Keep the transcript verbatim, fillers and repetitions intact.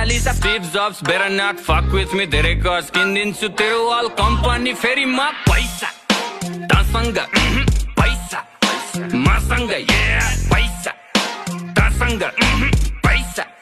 Mona Lisa. Steve Jobs better not fuck with me. धेरै गज किनिदिन्छु तेरो वाल कम्पनी फेरि म पैसा तसँग पैसा मसँग yeah पैसा तसँग पैसा